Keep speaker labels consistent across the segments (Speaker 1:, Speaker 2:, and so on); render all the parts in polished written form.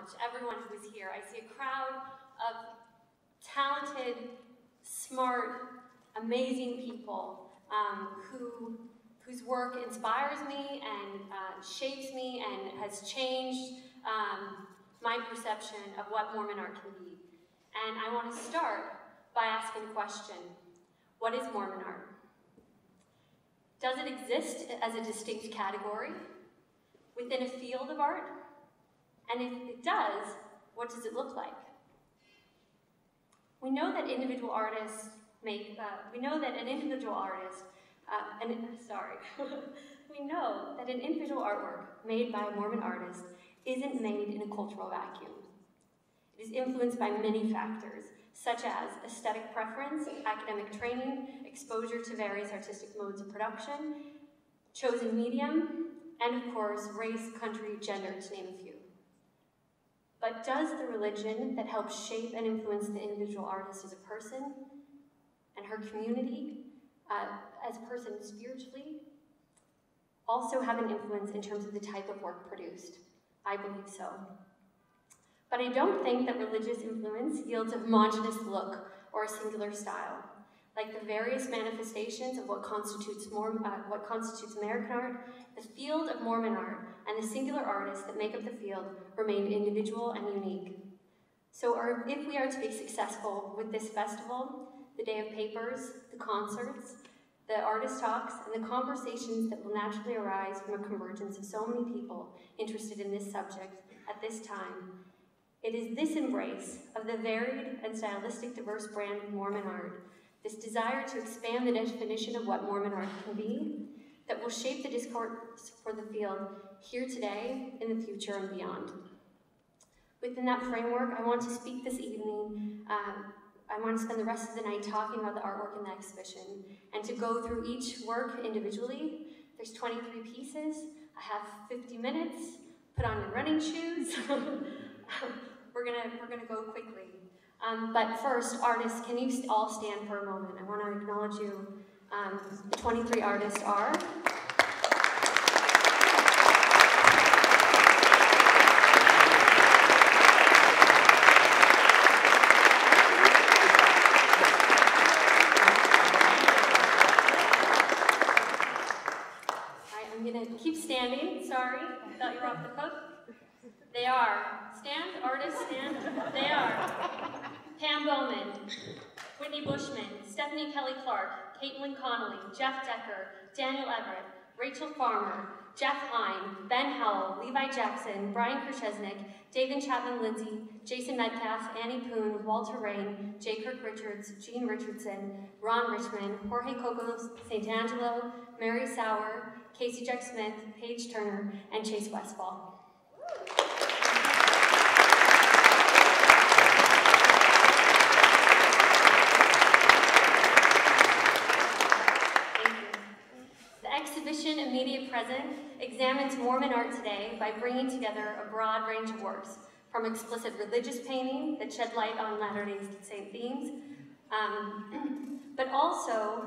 Speaker 1: much, everyone who is here. I see a crowd of talented, smart, amazing people whose work inspires me and shapes me and has changed my perception of what Mormon art can be. And I want to start by asking a question. What is Mormon art? Does it exist as a distinct category within a field of art? And if it does, what does it look like? We know that individual artists make, we know that an individual artwork made by a Mormon artist isn't made in a cultural vacuum. It is influenced by many factors, such as aesthetic preference, academic training, exposure to various artistic modes of production, chosen medium, and of course, race, country, gender, to name a few. But does the religion that helps shape and influence the individual artist as a person and her community, as a person spiritually, also have an influence in terms of the type of work produced? I believe so. But I don't think that religious influence yields a homogeneous look or a singular style. Like the various manifestations of what constitutes American art, the field of Mormon art and the singular artists that make up the field remain individual and unique. So if we are to be successful with this festival, the Day of Papers, the concerts, the artist talks, and the conversations that will naturally arise from a convergence of so many people interested in this subject at this time, it is this embrace of the varied and stylistic diverse brand of Mormon art, this desire to expand the definition of what Mormon art can be, that will shape the discourse for the field here today, in the future, and beyond. Within that framework, I want to speak this evening. I want to spend the rest of the night talking about the artwork in the exhibition and to go through each work individually. There's 23 pieces. I have 50 minutes. Put on your running shoes. We're gonna go quickly. But first, artists, can you all stand for a moment? I want to acknowledge you. The 23 artists are... I'm gonna keep standing, sorry. I thought you were off the hook. They are, stand, artists, stand. They are Pam Bowman, Whitney Bushman, Stephanie Kelly Clark, Caitlin Connolly, Jeff Decker, Daniel Everett, Rachel Farmer, Jeff Hine, Ben Howell, Levi Jackson, Brian Krzyzewski, David Chapman Lindsay, Jason Metcalf, Annie Poon, Walter Rain, J. Kirk Richards, Gene Richardson, Ron Richmond, Jorge Coco St. Angelo, Mary Sauer, Casey Jack Smith, Paige Turner, and Chase Westfall. Immediate Present examines Mormon art today by bringing together a broad range of works, from explicit religious painting that shed light on Latter-day Saint themes, but also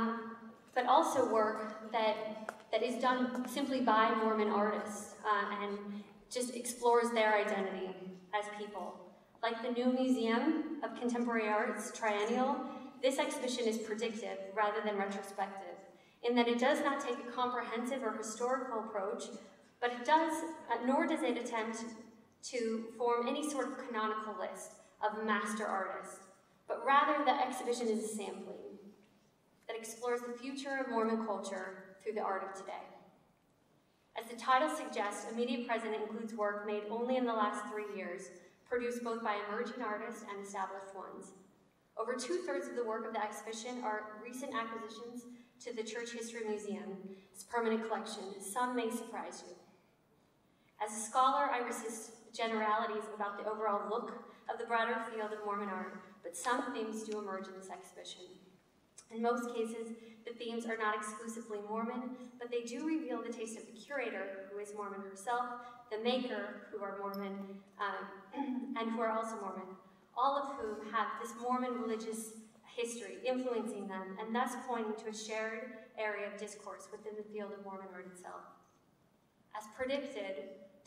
Speaker 1: work that is done simply by Mormon artists and just explores their identity as people. Like the new Museum of Contemporary Art's Triennial, this exhibition is predictive rather than retrospective, in that it does not take a comprehensive or historical approach, but it does, nor does it attempt to form any sort of canonical list of master artists, but rather the exhibition is a sampling that explores the future of Mormon culture through the art of today. As the title suggests, Immediate Present includes work made only in the last 3 years, produced both by emerging artists and established ones. Over 2/3 of the work of the exhibition are recent acquisitions to the Church History Museum's permanent collection. Some may surprise you. As a scholar, I resist generalities about the overall look of the broader field of Mormon art, but some themes do emerge in this exhibition. In most cases, the themes are not exclusively Mormon, but they do reveal the taste of the curator, who is Mormon herself, the maker, who are Mormon, and who are also Mormon, all of whom have this Mormon religious history influencing them, and thus pointing to a shared area of discourse within the field of Mormon art itself. As predicted,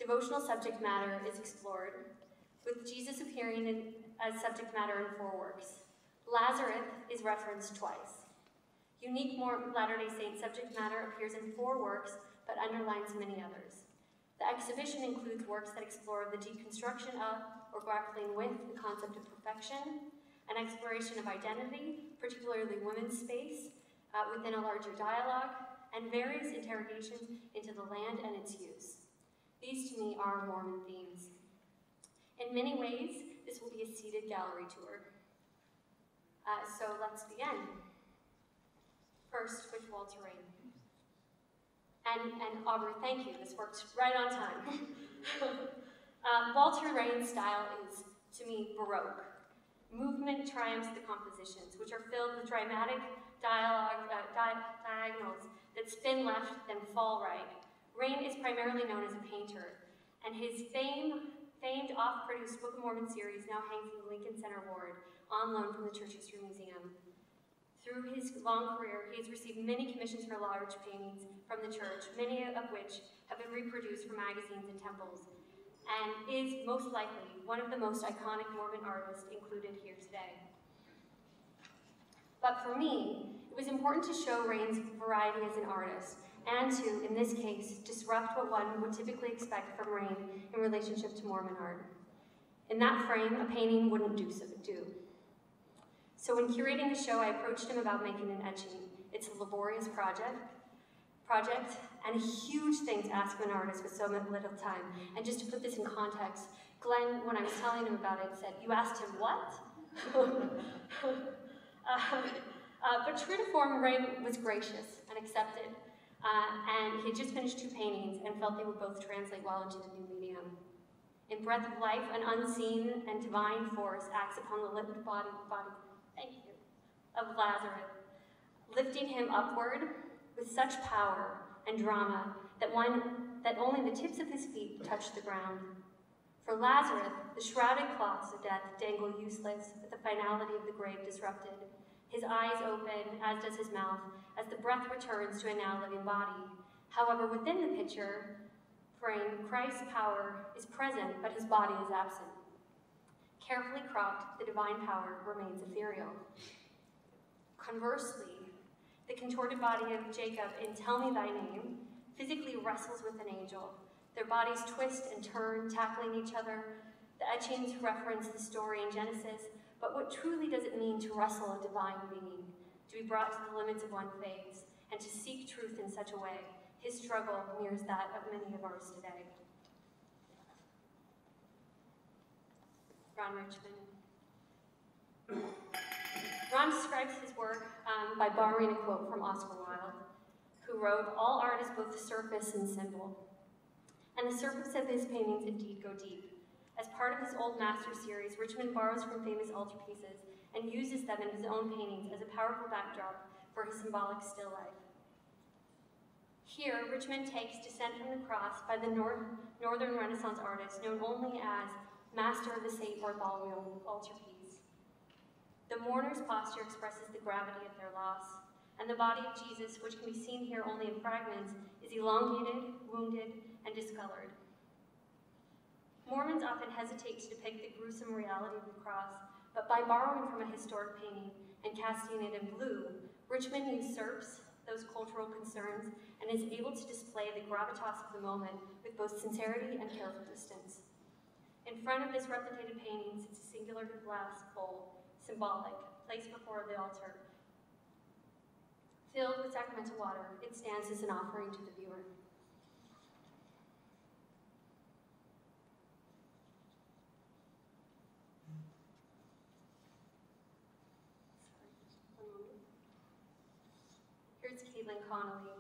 Speaker 1: devotional subject matter is explored, with Jesus appearing as subject matter in 4 works. Lazarus is referenced twice. Unique Latter-day Saint subject matter appears in 4 works, but underlines many others. The exhibition includes works that explore the deconstruction of, or grappling with, the concept of perfection, an exploration of identity, particularly women's space, within a larger dialogue, and various interrogations into the land and its use. These, to me, are Mormon themes. In many ways, this will be a seated gallery tour. So let's begin. First, with Walter Rain. And Aubrey, thank you. This works right on time. Walter Rain's style is, to me, Baroque. Movement triumphs the compositions, which are filled with dramatic diagonals that spin left, then fall right. Rain is primarily known as a painter, and his famed oft-produced Book of Mormon series now hangs in the Lincoln Center Ward, on loan from the Church History Museum. Through his long career, he has received many commissions for large paintings from the church, many of which have been reproduced for magazines and temples, and is most likely one of the most iconic Mormon artists included here today. But for me, it was important to show Rain's variety as an artist, and to, in this case, disrupt what one would typically expect from Rain in relationship to Mormon art. In that frame, a painting wouldn't do. So when curating the show, I approached him about making an etching. It's a laborious project, and a huge thing to ask of an artist with so little time. And just to put this in context, Glenn, when I was telling him about it, said, "You asked him what?" But true to form, Ray was gracious and accepted, and he had just finished 2 paintings and felt they would both translate well into the new medium. In Breath of Life, an unseen and divine force acts upon the lived body of Lazarus, lifting him upward with such power and drama that only the tips of his feet touch the ground. For Lazarus, the shrouded cloths of death dangle useless, with the finality of the grave disrupted. His eyes open, as does his mouth, as the breath returns to a now living body. However, within the picture frame, Christ's power is present, but his body is absent. Carefully cropped, the divine power remains ethereal. Conversely, the contorted body of Jacob in Tell Me Thy Name physically wrestles with an angel. Their bodies twist and turn, tackling each other. The etchings reference the story in Genesis, but what truly does it mean to wrestle a divine being, to be brought to the limits of one's faith, and to seek truth in such a way? His struggle mirrors that of many of ours today. Ron Richmond. Ron describes his work by borrowing a quote from Oscar Wilde, who wrote, "All art is both surface and symbol." And the surface of his paintings indeed go deep. As part of his Old Master series, Richmond borrows from famous altarpieces and uses them in his own paintings as a powerful backdrop for his symbolic still life. Here, Richmond takes Descent from the Cross by the Northern Renaissance artist known only as master of the St. Bartholomew altarpiece. The mourner's posture expresses the gravity of their loss, and the body of Jesus, which can be seen here only in fragments, is elongated, wounded, and discolored. Mormons often hesitate to depict the gruesome reality of the cross, but by borrowing from a historic painting and casting it in blue, Richmond usurps those cultural concerns and is able to display the gravitas of the moment with both sincerity and careful distance. In front of this replicated painting sits a singular glass bowl, symbolic, placed before the altar. Filled with sacramental water, it stands as an offering to the viewer. Here's Caitlin Connolly,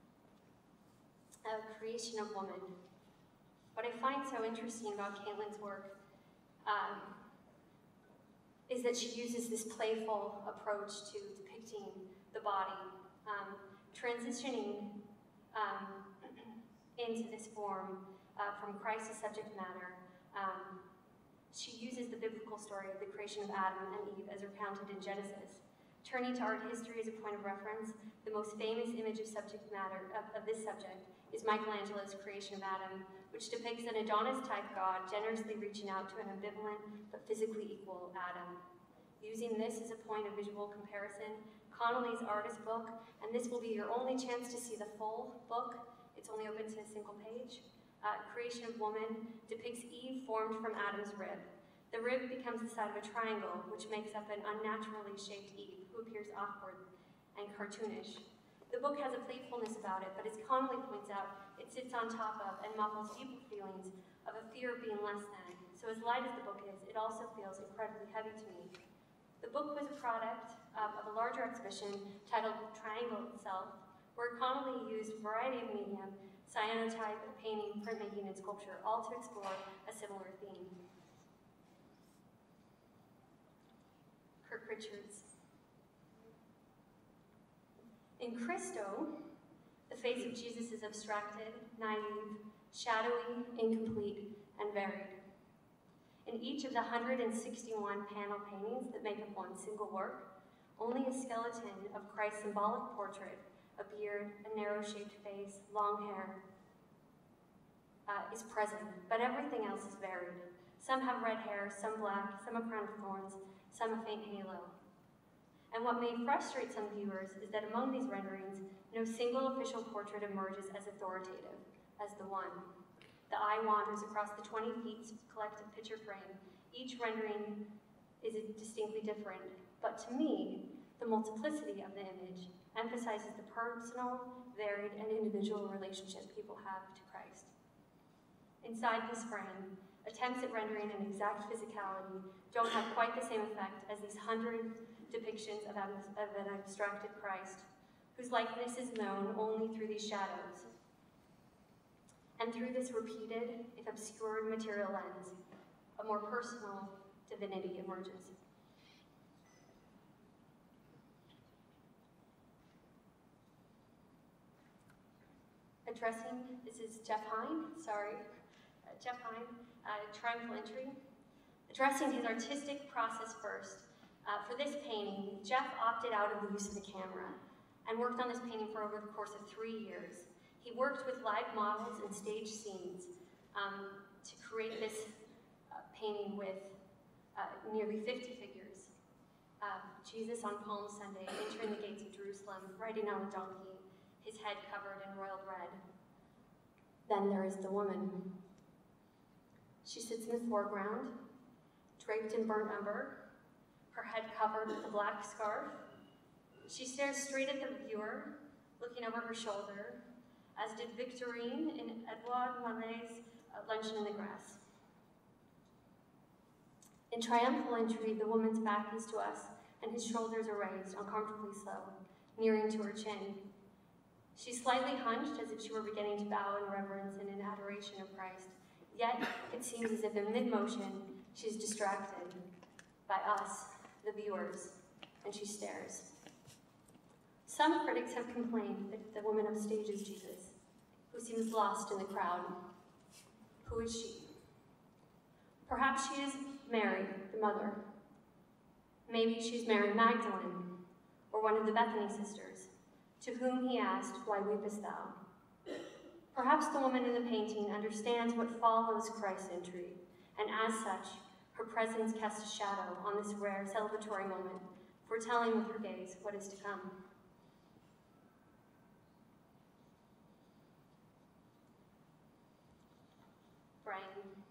Speaker 1: A Creation of Woman. What I find so interesting about Caitlin's work is that she uses this playful approach to depicting the body, transitioning into this form from Christ's subject matter. She uses the biblical story of the creation of Adam and Eve as recounted in Genesis. Turning to art history as a point of reference, the most famous image of subject matter of this subject is Michelangelo's creation of Adam, which depicts an Adonis-type god generously reaching out to an ambivalent but physically equal Adam. Using this as a point of visual comparison, Connolly's artist book, and this will be your only chance to see the full book, it's only open to a single page, Creation of Woman, depicts Eve formed from Adam's rib. The rib becomes the side of a triangle, which makes up an unnaturally shaped Eve, who appears awkward and cartoonish. The book has a playfulness about it, but as Connolly points out, it sits on top of and muffles deep feelings of a fear of being less than. So as light as the book is, it also feels incredibly heavy to me. The book was a product of a larger exhibition titled Triangle Itself, where Connolly used a variety of medium, cyanotype, painting, printmaking, and sculpture, all to explore a similar theme. Kirk Richards. In Christo, the face of Jesus is abstracted, naive, shadowy, incomplete, and varied. In each of the 161 panel paintings that make up one single work, only a skeleton of Christ's symbolic portrait, a beard, a narrow-shaped face, long hair, is present, but everything else is varied. Some have red hair, some black, some a crown of thorns, some a faint halo. And what may frustrate some viewers is that among these renderings, no single official portrait emerges as authoritative as the one. The eye wanders across the 20 feet collective picture frame. Each rendering is distinctly different, but to me, the multiplicity of the image emphasizes the personal, varied, and individual relationship people have to Christ. Inside this frame, attempts at rendering an exact physicality don't have quite the same effect as these 100 depictions of an abstracted Christ, whose likeness is known only through these shadows. And through this repeated, if obscured material lens, a more personal divinity emerges. Addressing, this is Jeff Hine, Jeff Hine, Triumphal Entry. Addressing his artistic process first, for this painting, Jeff opted out of the use of the camera and worked on this painting for over the course of 3 years. He worked with live models and stage scenes to create this painting with nearly 50 figures. Jesus on Palm Sunday, entering the gates of Jerusalem, riding on a donkey, his head covered in royal red. Then there is the woman. She sits in the foreground, draped in burnt umber, her head covered with a black scarf. She stares straight at the viewer, looking over her shoulder, as did Victorine in Edouard Manet's Luncheon in the Grass. In Triumphal Entry, the woman's back is to us, and his shoulders are raised, uncomfortably slow, nearing to her chin. She's slightly hunched, as if she were beginning to bow in reverence and in adoration of Christ. Yet, it seems as if in mid-motion, she's distracted by us, the viewers, and she stares. Some critics have complained that the woman upstages Jesus, who seems lost in the crowd. Who is she? Perhaps she is Mary, the mother. Maybe she's Mary Magdalene, or one of the Bethany sisters, to whom he asked, "Why weepest thou?" Perhaps the woman in the painting understands what follows Christ's entry, and as such, her presence casts a shadow on this rare celebratory moment, foretelling with her gaze what is to come. Brian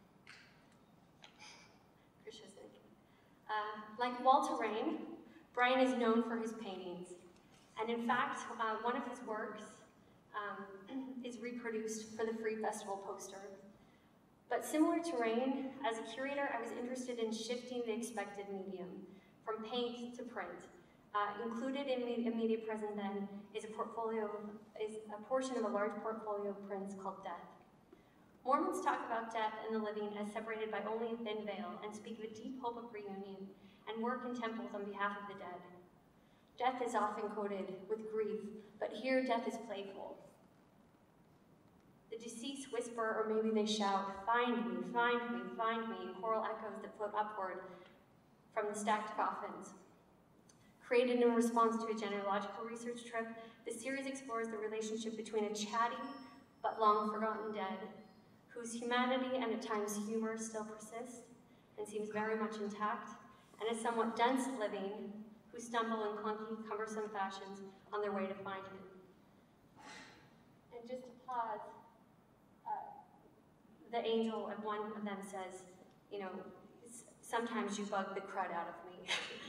Speaker 1: Krzyzewski. Like Walter Rain, Brian is known for his paintings, and in fact, one of his works is reproduced for the Free Festival poster. But similar to Rain, as a curator, I was interested in shifting the expected medium from paint to print. Included in media present then is a portion of a large portfolio of prints called Death. Mormons talk about death and the living as separated by only a thin veil, and speak of a deep hope of reunion and work in temples on behalf of the dead. Death is often quoted with grief, but here death is playful. The deceased whisper, or maybe they shout, "Find me, find me, find me," in choral echoes that float upward from the stacked coffins. Created in response to a genealogical research trip, the series explores the relationship between a chatty but long forgotten dead, whose humanity and at times humor still persist and seems very much intact, and a somewhat dense living who stumble in clunky, cumbersome fashions on their way to find him. And just to pause, the angel of one of them says, you know, sometimes you bug the crud out of me.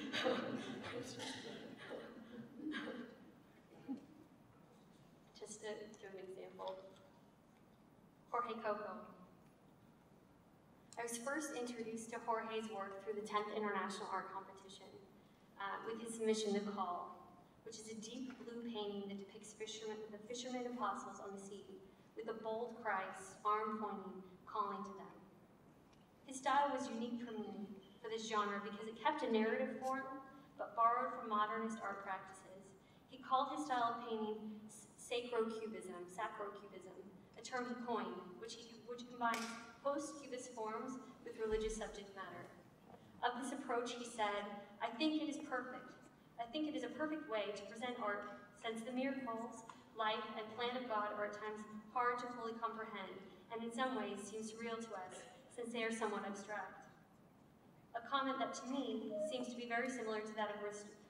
Speaker 1: Just to give an example. Jorge Coco. I was first introduced to Jorge's work through the 10th International Art Competition with his Mission to Call, which is a deep blue painting that depicts the fishermen apostles on the sea with a bold Christ, arm pointing, calling to them. His style was unique for me for this genre because it kept a narrative form, but borrowed from modernist art practices. He called his style of painting sacro-cubism, a term he coined, which combines post-cubist forms with religious subject matter. Of this approach, he said, I think it is perfect. I think it is a perfect way to present art, since the miracles, life, and plan of God are at times hard to fully comprehend, and in some ways seem surreal to us, since they are somewhat abstract. A comment that to me seems to be very similar to that of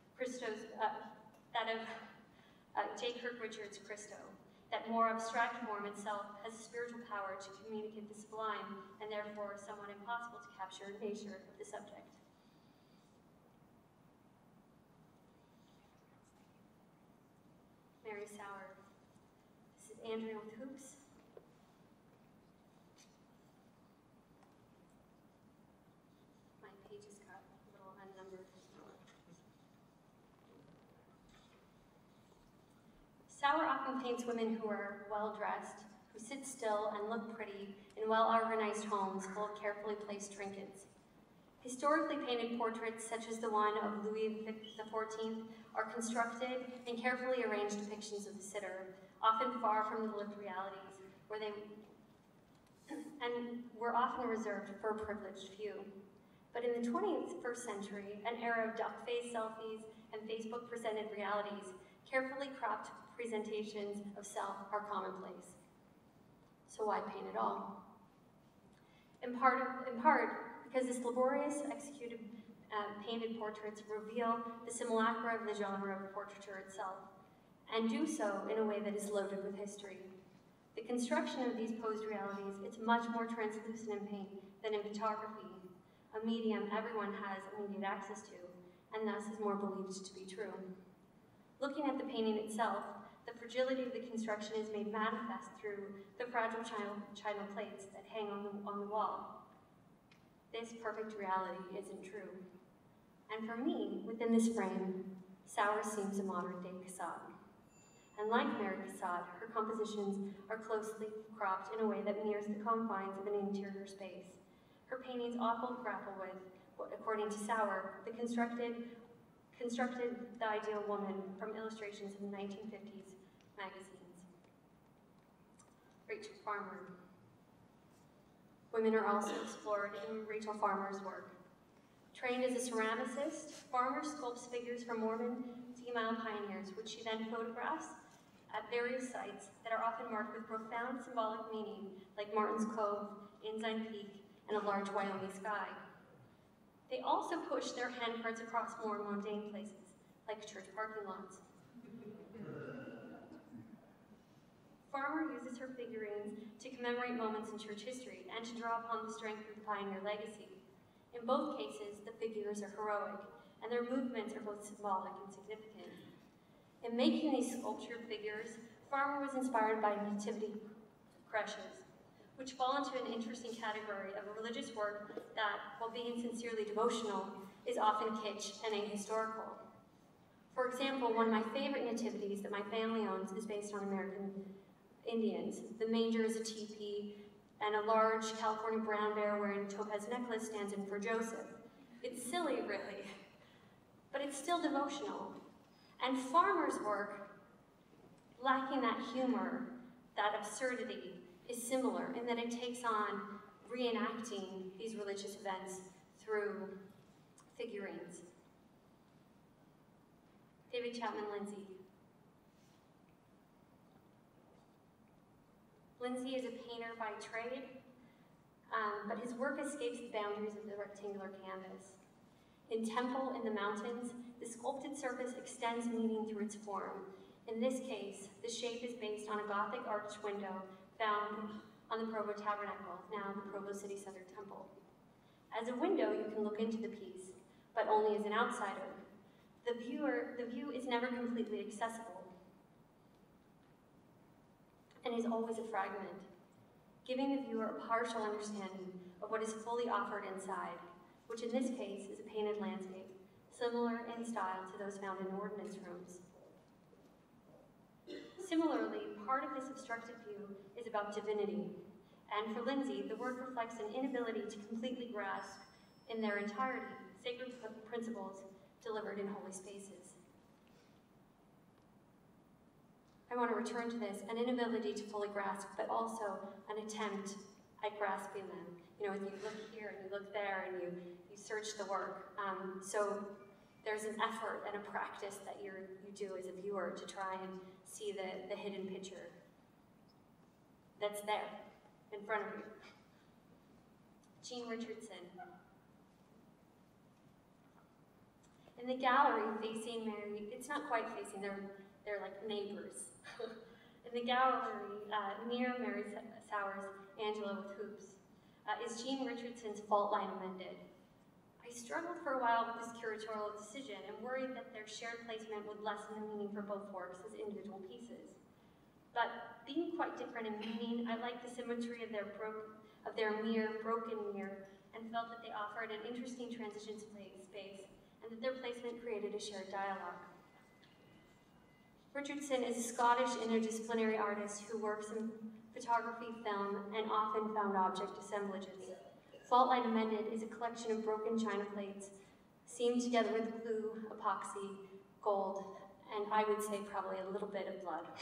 Speaker 1: J. Kirk Richards' Christo, that more abstract form itself has spiritual power to communicate the sublime, and therefore somewhat impossible to capture the nature of the subject. Mary Sauer. This is Andrea with hoops. My pages got a little unnumbered. Sauer often paints women who are well-dressed, who sit still and look pretty in well-organized homes full of carefully placed trinkets. Historically painted portraits, such as the one of Louis XIV, are constructed and carefully arranged depictions of the sitter, often far from the lived realities, and were often reserved for a privileged few. But in the 21st century, an era of duck-face selfies and Facebook-presented realities, carefully cropped presentations of self are commonplace. So why paint at all? In part, because this laborious executed painted portraits reveal the simulacra of the genre of portraiture itself, and do so in a way that is loaded with history. The construction of these posed realities is much more translucent in paint than in photography, a medium everyone has immediate access to, and thus is more believed to be true. Looking at the painting itself, the fragility of the construction is made manifest through the fragile china plates that hang on the wall. This perfect reality isn't true. And for me, within this frame, Sauer seems a modern-day Cassatt. And like Mary Cassatt, her compositions are closely cropped in a way that mirrors the confines of an interior space. Her paintings often grapple with, according to Sauer, constructed the ideal woman from illustrations in the 1950s magazines. Rachel Farmer. Women are also explored in Rachel Farmer's work. Trained as a ceramicist, Farmer sculpts figures from Mormon female pioneers, which she then photographs at various sites that are often marked with profound symbolic meaning, like Martin's Cove, Ensign Peak, and a large Wyoming sky. They also push their handprints across more mundane places, like church parking lots. Farmer uses her figurines to commemorate moments in church history and to draw upon the strength of the pioneer legacy. In both cases, the figures are heroic, and their movements are both symbolic and significant. In making these sculptured figures, Farmer was inspired by nativity creches, which fall into an interesting category of a religious work that, while being sincerely devotional, is often kitsch and ahistorical. For example, one of my favorite nativities that my family owns is based on American Indians. The manger is a teepee, and a large California brown bear wearing a topaz necklace stands in for Joseph. It's silly, really, but it's still devotional. And Farmer's work, lacking that humor, that absurdity, is similar in that it takes on reenacting these religious events through figurines. David Chapman Lindsay. Lindsay is a painter by trade, but his work escapes the boundaries of the rectangular canvas. In Temple in the Mountains, the sculpted surface extends meaning through its form. In this case, the shape is based on a Gothic arched window found on the Provo Tabernacle, now the Provo City Center Temple. As a window, you can look into the piece, but only as an outsider. The view is never completely accessible and is always a fragment, giving the viewer a partial understanding of what is fully offered inside, which in this case is a painted landscape, similar in style to those found in ordnance rooms. Similarly, part of this obstructed view is about divinity, and for Lindsay, the work reflects an inability to completely grasp in their entirety sacred principles delivered in holy spaces. I want to return to this, an inability to fully grasp, but also an attempt at grasping them. You know, you look here and you look there and you search the work. So there's an effort and a practice that you do as a viewer to try and see the hidden picture that's there in front of you. Jean Richardson. In the gallery facing Mary, it's not quite facing, they're like neighbors. In the gallery near Mary Sowers' Angela with Hoops is Jean Richardson's Fault Line Amended. I struggled for a while with this curatorial decision and worried that their shared placement would lessen the meaning for both works as individual pieces. But being quite different in meaning, I liked the symmetry of their broken mirror, and felt that they offered an interesting transition space, and that their placement created a shared dialogue. Richardson is a Scottish interdisciplinary artist who works in photography, film, and often found object assemblages. Fault Line Amended is a collection of broken china plates, seamed together with glue, epoxy, gold, and I would say probably a little bit of blood.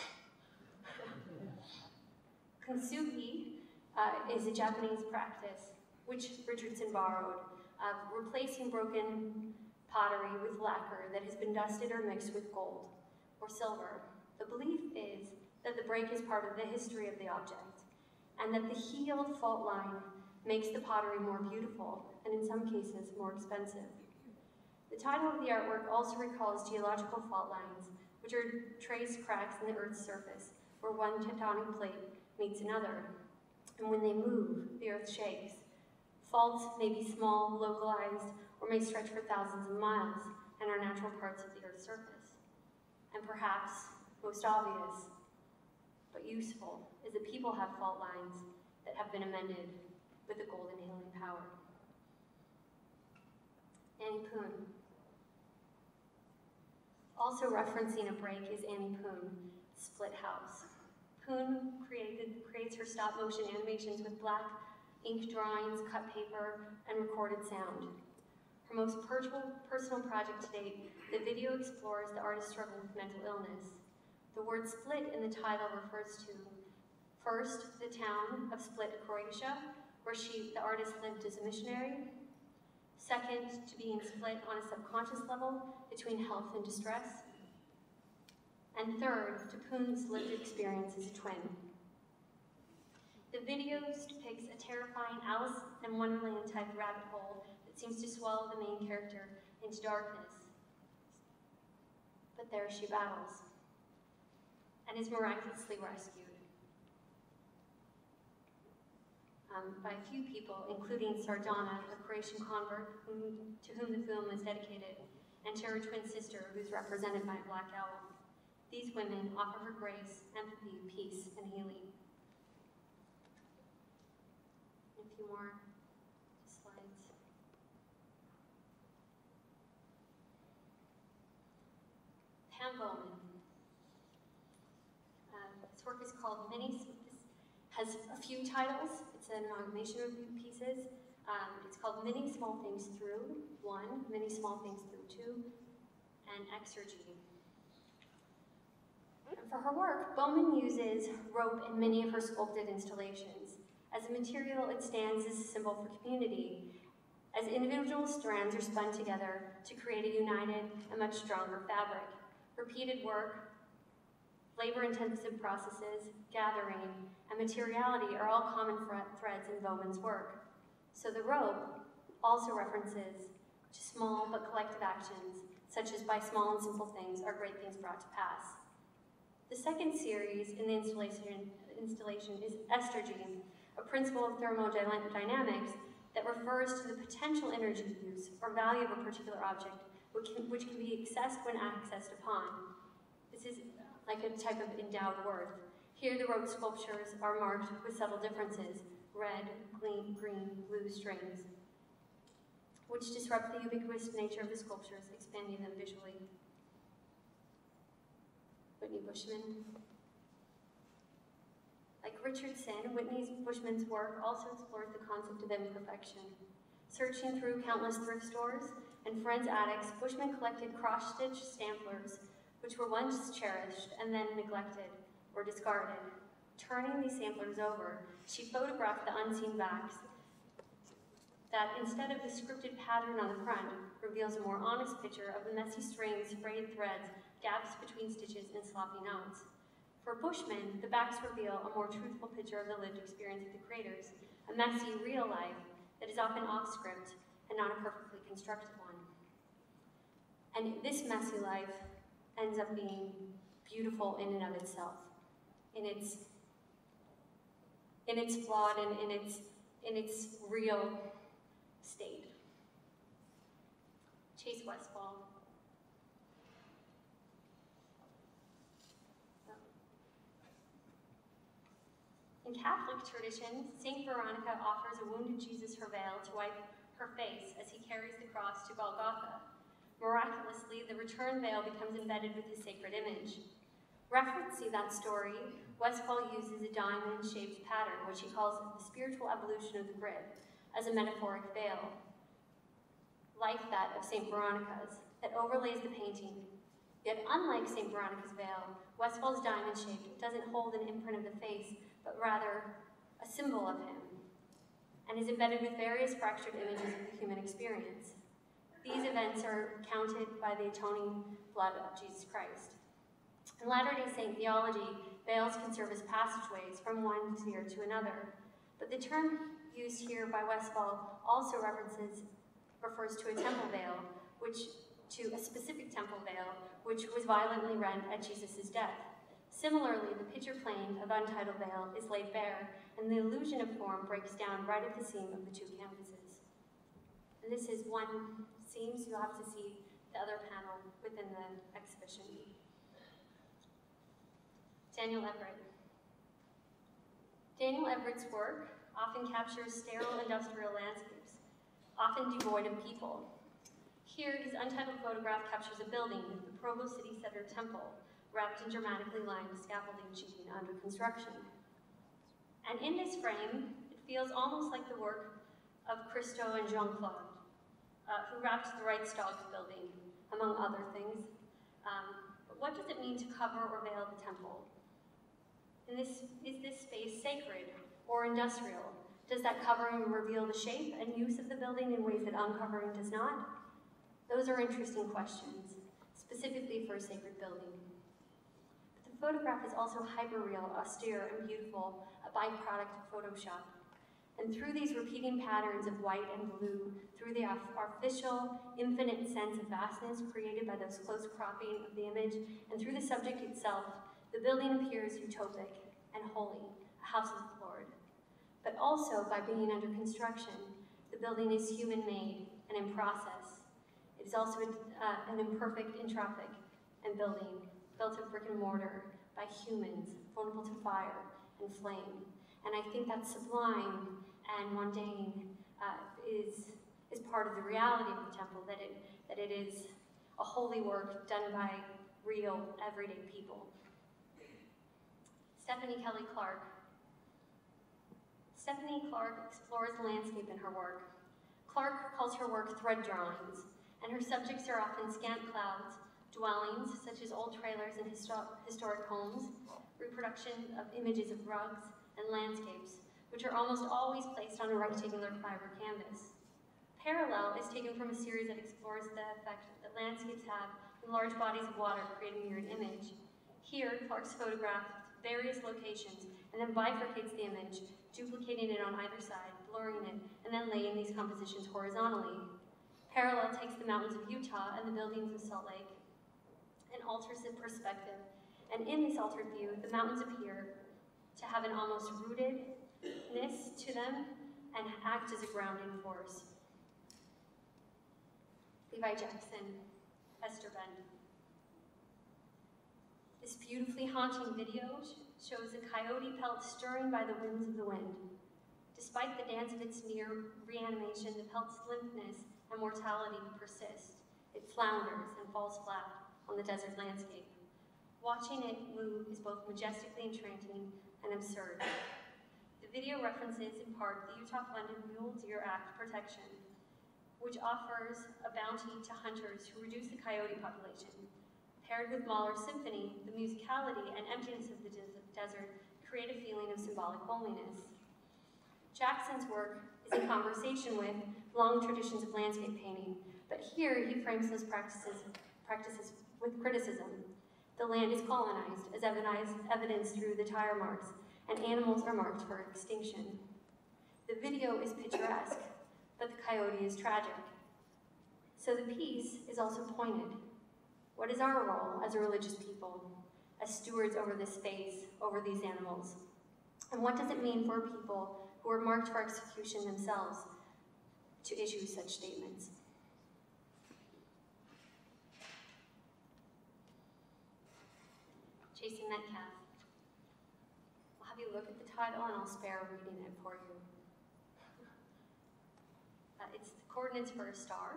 Speaker 1: Kintsugi is a Japanese practice, which Richardson borrowed, of replacing broken pottery with lacquer that has been dusted or mixed with gold or silver. The belief is that the break is part of the history of the object, and that the healed fault line makes the pottery more beautiful, and in some cases, more expensive. The title of the artwork also recalls geological fault lines, which are traced cracks in the Earth's surface, where one tectonic plate meets another. And when they move, the Earth shakes. Faults may be small, localized, or may stretch for thousands of miles, and are natural parts of the Earth's surface. And perhaps, most obvious, but useful, is that people have fault lines that have been amended with a golden healing power. Annie Poon. Also referencing a break is Annie Poon, Split House. Poon creates her stop-motion animations with black ink drawings, cut paper, and recorded sound. Her most personal project to date, the video explores the artist's struggle with mental illness. The word split in the title refers to, first, the town of Split, Croatia, where the artist lived as a missionary. Second, to being split on a subconscious level between health and distress. And third, to Poon's lived experience as a twin. The video depicts a terrifying Alice in Wonderland type rabbit hole that seems to swallow the main character into darkness. But there she battles and is miraculously rescued by a few people, including Sardana, a Croatian convert to whom the film is dedicated, and to her twin sister, who's represented by a black owl. These women offer her grace, empathy, peace, and healing. A few more slides. Pam Bowman. This work is called This has a few titles. It's an amalgamation of pieces. It's called Many Small Things Through 1, Many Small Things Through 2, and Exergy. And for her work, Bowman uses rope in many of her sculpted installations. As a material, it stands as a symbol for community, as individual strands are spun together to create a united and much stronger fabric. Repeated work Labor-intensive processes, gathering, and materiality are all common threads in Bowman's work. So the robe also references to small but collective actions, such as by small and simple things are great things brought to pass. The second series in the installation is estergy, a principle of thermodynamics that refers to the potential energy use or value of a particular object, which can be accessed when accessed upon. This is like a type of endowed worth. Here the rope sculptures are marked with subtle differences, red, green, blue strings, which disrupt the ubiquitous nature of the sculptures, expanding them visually. Whitney Bushman. Like Richardson, Whitney Bushman's work also explores the concept of imperfection. Searching through countless thrift stores and friends' attics, Bushman collected cross-stitch samplers, which were once cherished and then neglected or discarded. Turning these samplers over, she photographed the unseen backs that, instead of the scripted pattern on the front, reveals a more honest picture of the messy strings, frayed threads, gaps between stitches, and sloppy knots. For Bushman, the backs reveal a more truthful picture of the lived experience of the creators, a messy, real life that is often off-script and not a perfectly constructed one. And this messy life ends up being beautiful in and of itself, in its flawed and in its real state. Chase Westfall. In Catholic tradition, St. Veronica offers a wounded Jesus her veil to wipe her face as he carries the cross to Golgotha. Miraculously, the return veil becomes embedded with his sacred image. Referencing that story, Westfall uses a diamond-shaped pattern, which he calls the spiritual evolution of the grid, as a metaphoric veil, like that of St. Veronica's, that overlays the painting. Yet unlike St. Veronica's veil, Westfall's diamond-shaped doesn't hold an imprint of the face, but rather a symbol of him, and is embedded with various fractured images of the human experience. These events are counted by the atoning blood of Jesus Christ. In Latter-day Saint theology, veils can serve as passageways from one sphere to another, but the term used here by Westfall also refers to a temple veil, to a specific temple veil, which was violently rent at Jesus' death. Similarly, the picture plane of Untitled Veil is laid bare, and the illusion of form breaks down right at the seam of the two canvases. And this is one seam, so you'll have to see the other panel within the exhibition. Daniel Everett. Daniel Everett's work often captures sterile industrial landscapes, often devoid of people. Here, his untitled photograph captures a building, the Provo City Center Temple, wrapped in dramatically lined scaffolding sheeting under construction. And in this frame, it feels almost like the work of Christo and Jean-Claude, who wrapped the Reichstag building, among other things. But what does it mean to cover or veil the temple? Is this space sacred or industrial? Does that covering reveal the shape and use of the building in ways that uncovering does not? Those are interesting questions, specifically for a sacred building. But the photograph is also hyperreal, austere, and beautiful, a byproduct of Photoshop. And through these repeating patterns of white and blue, through the artificial, infinite sense of vastness created by those close cropping of the image, and through the subject itself, the building appears utopic and holy, a house of the Lord. But also, by being under construction, the building is human-made and in process. It is also an imperfect entropic and building, built of brick and mortar by humans, vulnerable to fire and flame. And I think that sublime and mundane is part of the reality of the temple, that it is a holy work done by real, everyday people. Stephanie Kelly Clark. Stephanie Clark explores the landscape in her work. Clark calls her work thread drawings, and her subjects are often scant clouds, dwellings such as old trailers and historic homes, reproduction of images of rugs and landscapes, which are almost always placed on a rectangular fiber canvas. Parallel is taken from a series that explores the effect that landscapes have when large bodies of water create a mirrored image. Here, Clark's photographed various locations and then bifurcates the image, duplicating it on either side, blurring it, and then laying these compositions horizontally. Parallel takes the mountains of Utah and the buildings of Salt Lake and alters the perspective. And in this altered view, the mountains appear to have an almost rootedness to them and act as a grounding force. Levi Jackson, Esther Bend. This beautifully haunting video shows a coyote pelt stirring by the whims of the wind. Despite the dance of its mere reanimation, the pelt's limpness and mortality persist. It flounders and falls flat on the desert landscape. Watching it move is both majestically entrancing and absurd. The video references, in part, the Utah-funded Mule Deer Act protection, which offers a bounty to hunters who reduce the coyote population. Paired with Mahler's symphony, the musicality and emptiness of the desert create a feeling of symbolic loneliness. Jackson's work is in conversation with long traditions of landscape painting, but here he frames those practices with criticism. The land is colonized, as evidenced through the tire marks, and animals are marked for extinction. The video is picturesque, but the coyote is tragic. So the piece is also pointed. What is our role as a religious people, as stewards over this space, over these animals? And what does it mean for people who are marked for execution themselves to issue such statements? Jason Metcalf. I'll have you look at the title and I'll spare reading it for you. It's the coordinates for a star.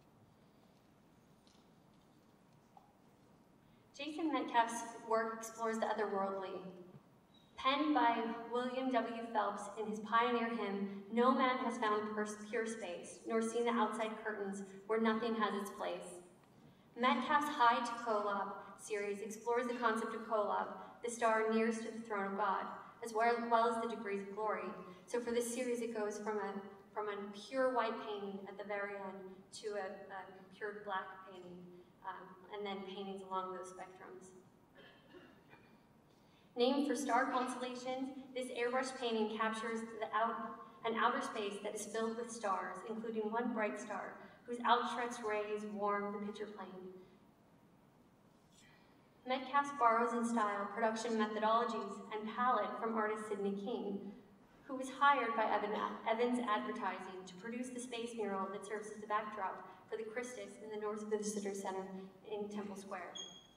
Speaker 1: Jason Metcalf's work explores the otherworldly. Penned by William W. Phelps in his pioneer hymn, "No man has found pure space, nor seen the outside curtains where nothing has its place." Metcalf's High to Kolob series explores the concept of Kolob, the star nearest to the throne of God, as well as the degrees of glory. So for this series, it goes from a pure white painting at the very end to a pure black painting, and then paintings along those spectrums. Named for star constellations, this airbrush painting captures an outer space that is filled with stars, including one bright star, whose outstretched rays warm the picture plane. Metcalf borrows in style, production methodologies, and palette from artist Sidney King, who was hired by Evans Advertising to produce the space mural that serves as the backdrop for the Christus in the North Visitor Center in Temple Square.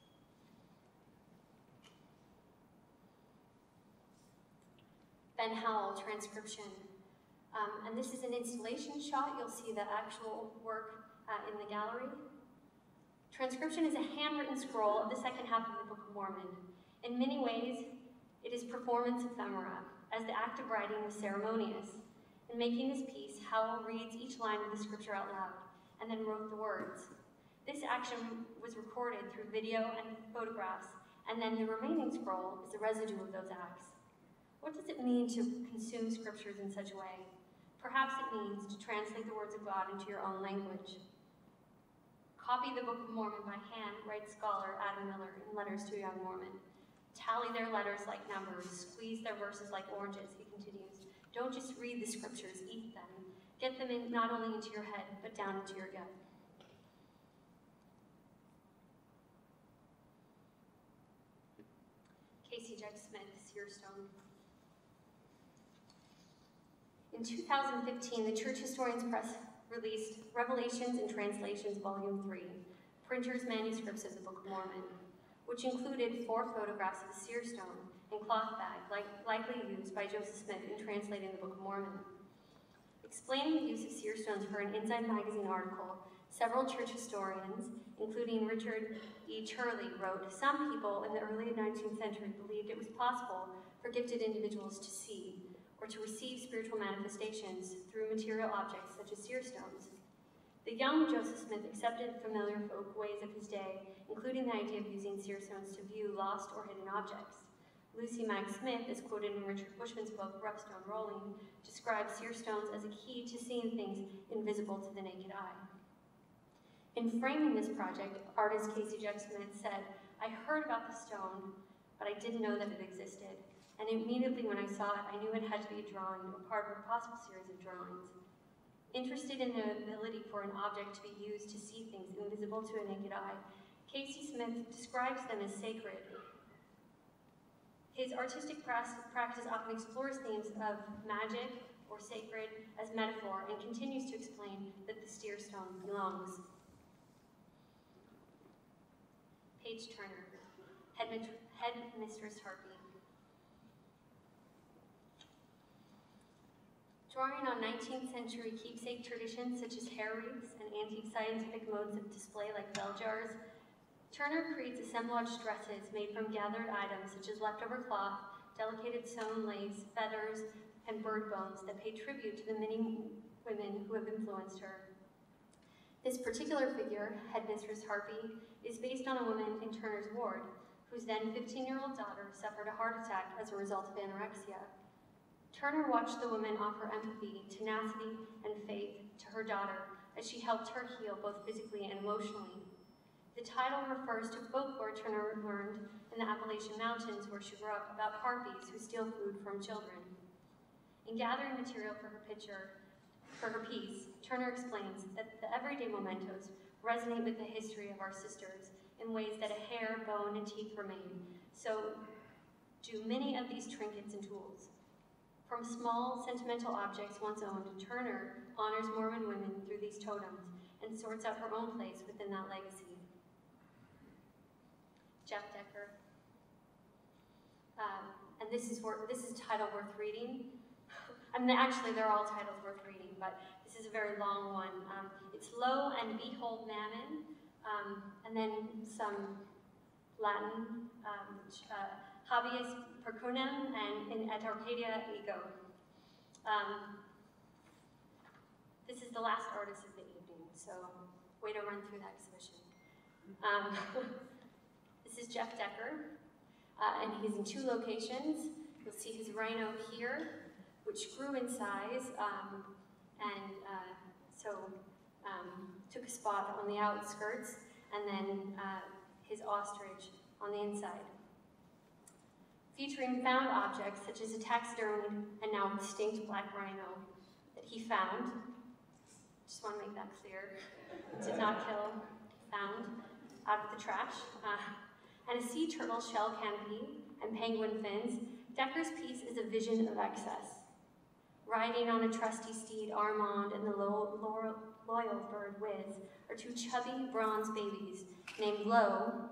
Speaker 1: Ben Howell, transcription. And this is an installation shot. You'll see the actual work in the gallery. Transcription is a handwritten scroll of the second half of the Book of Mormon. In many ways, it is performance ephemera, as the act of writing was ceremonious. In making this piece, Howell reads each line of the scripture out loud, and then wrote the words. This action was recorded through video and photographs, and then the remaining scroll is the residue of those acts. What does it mean to consume scriptures in such a way? Perhaps it means to translate the words of God into your own language. Copy the Book of Mormon by hand, writes scholar Adam Miller in Letters to a Young Mormon. Tally their letters like numbers, squeeze their verses like oranges, he continues. Don't just read the scriptures, eat them. Get them in not only into your head, but down into your gut. Casey Judge Smith, Seer Stone. In 2015, the Church Historians Press released Revelations and Translations, Volume 3, Printer's Manuscripts of the Book of Mormon, which included 4 photographs of a seer stone and cloth bag, likely used by Joseph Smith in translating the Book of Mormon. Explaining the use of seer stones for an Inside Magazine article, several church historians, including Richard E. Turley, wrote, "Some people in the early 19th century believed it was possible for gifted individuals to see or to receive spiritual manifestations through material objects such as seer stones. The young Joseph Smith accepted familiar folk ways of his day, including the idea of using seer stones to view lost or hidden objects. Lucy Mack Smith, as quoted in Richard Bushman's book, Rough Stone Rolling, describes seer stones as a key to seeing things invisible to the naked eye." In framing this project, artist Casey Judge Smith said, "I heard about the stone but I didn't know that it existed. And immediately when I saw it, I knew it had to be a drawing or part of a possible series of drawings. Interested in the ability for an object to be used to see things invisible to a naked eye, Casey Smith describes them as sacred. His artistic practice often explores themes of magic or sacred as metaphor and continues to explain that the steer stone belongs. Paige Turner, Headmistress Harpy. Drawing on 19th century keepsake traditions such as hair wreaths and antique scientific modes of display like bell jars, Turner creates assemblage dresses made from gathered items such as leftover cloth, delicate sewn lace, feathers, and bird bones that pay tribute to the many women who have influenced her. This particular figure, Headmistress Harpy, is based on a woman in Turner's ward, whose then 15-year-old daughter suffered a heart attack as a result of anorexia. Turner watched the woman offer empathy, tenacity, and faith to her daughter as she helped her heal both physically and emotionally. The title refers to folklore Turner learned in the Appalachian Mountains where she grew up about harpies who steal food from children. In gathering material for her piece, Turner explains that the everyday mementos resonate with the history of our sisters in ways that a hair, bone, and teeth remain. So do many of these trinkets and tools. From small, sentimental objects once owned, Turner honors Mormon women through these totems and sorts out her own place within that legacy. Jeff Decker. And this is a title worth reading. I mean, actually, they're all titles worth reading, but this is a very long one. It's Lo and Behold Mammon, and then some Latin, Habeas Percunam, and in et Arcadia Ego. This is the last artist of the evening, so way to run through that exhibition. This is Jeff Decker, and he's in 2 locations. You'll see his rhino here, which grew in size, took a spot on the outskirts, and then his ostrich on the inside. Featuring found objects such as a taxidermied and now extinct black rhino that he found. Just want to make that clear. Did not kill, found out of the trash. And a sea turtle shell canopy and penguin fins. Decker's piece is a vision of excess. Riding on a trusty steed, Armand and the loyal bird Wiz are 2 chubby bronze babies named Lowell,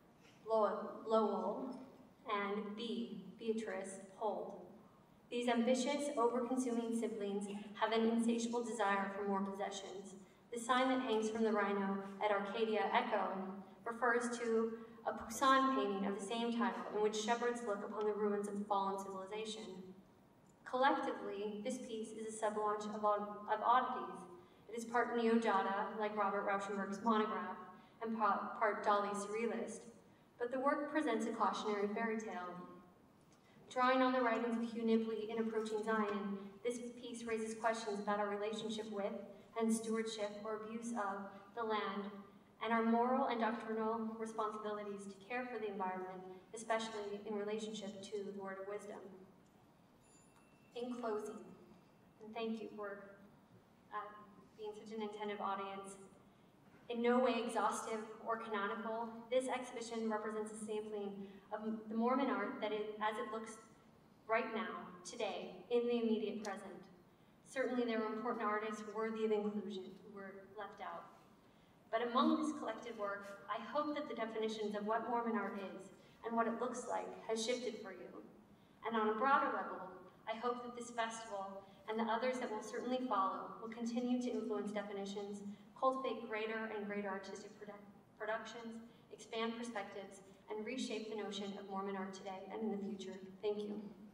Speaker 1: and Beatrice Hold. These ambitious, over-consuming siblings have an insatiable desire for more possessions. The sign that hangs from the rhino at Arcadia Echo refers to a Poussin painting of the same title in which shepherds look upon the ruins of fallen civilization. Collectively, this piece is a sublunch of oddities. It is part neo-Dada, like Robert Rauschenberg's Monograph, and part Dali Surrealist. But the work presents a cautionary fairy tale. Drawing on the writings of Hugh Nibley in Approaching Zion, this piece raises questions about our relationship with and stewardship or abuse of the land, and our moral and doctrinal responsibilities to care for the environment, especially in relationship to the Word of Wisdom. In closing, and thank you for being such an attentive audience, in no way exhaustive or canonical, this exhibition represents a sampling of the Mormon art that as it looks right now, today, in the immediate present. Certainly there were important artists worthy of inclusion who were left out. But among this collected work, I hope that the definitions of what Mormon art is and what it looks like has shifted for you. And on a broader level, I hope that this festival and the others that will certainly follow will continue to influence definitions, cultivate greater and greater artistic productions, expand perspectives, and reshape the notion of Mormon art today and in the future. Thank you.